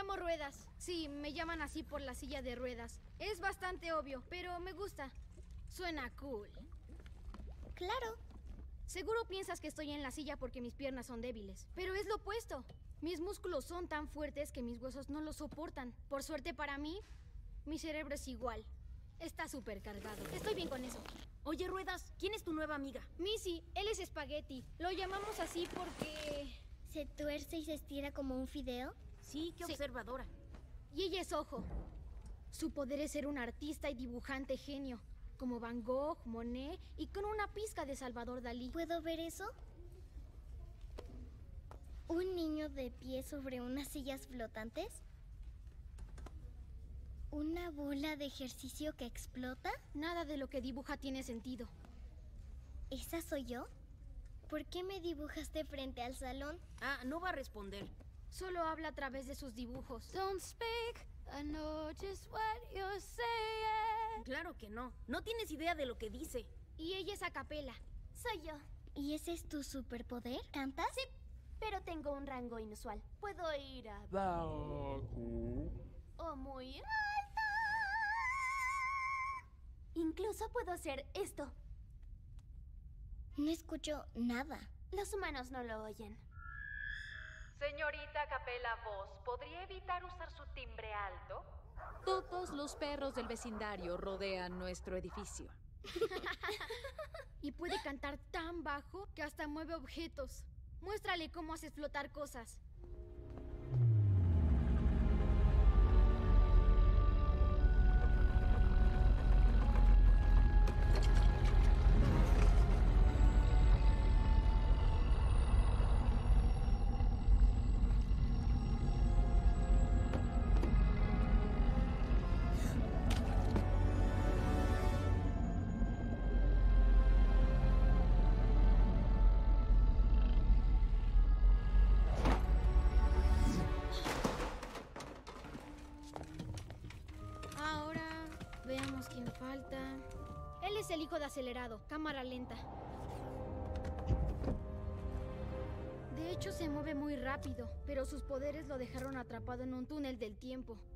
llamo Ruedas. Sí, me llaman así por la silla de ruedas. Es bastante obvio, pero me gusta. Suena cool. Claro. Seguro piensas que estoy en la silla porque mis piernas son débiles, pero es lo opuesto. Mis músculos son tan fuertes que mis huesos no lo soportan. Por suerte para mí, mi cerebro es igual. Está súper cargado. Estoy bien con eso. Oye, Ruedas, ¿quién es tu nueva amiga? Missy, él es espagueti. Lo llamamos así porque... ¿Se tuerce y se estira como un fideo? Sí, qué observadora. Y ella es Ojo. Su poder es ser un artista y dibujante genio, como Van Gogh, Monet y con una pizca de Salvador Dalí. ¿Puedo ver eso? ¿Un niño de pie sobre unas sillas flotantes? ¿Una bola de ejercicio que explota? Nada de lo que dibuja tiene sentido. ¿Esa soy yo? ¿Por qué me dibujaste frente al salón? Ah, no va a responder. Solo habla a través de sus dibujos. Don't speak, I know just what you're saying. Claro que no. No tienes idea de lo que dice. Y ella es a capela. Soy yo. ¿Y ese es tu superpoder? ¿Cantas? Sí, pero tengo un rango inusual. Puedo ir a... o muy alto. Incluso puedo hacer esto. No escucho nada. Los humanos no lo oyen. Señorita Capela Voz, ¿podría evitar usar su timbre alto? Todos los perros del vecindario rodean nuestro edificio. Y puede cantar tan bajo que hasta mueve objetos. Muéstrale cómo haces flotar cosas. Ahora, veamos quién falta. Él es el hijo de Acelerado, cámara lenta. De hecho, se mueve muy rápido, pero sus poderes lo dejaron atrapado en un túnel del tiempo.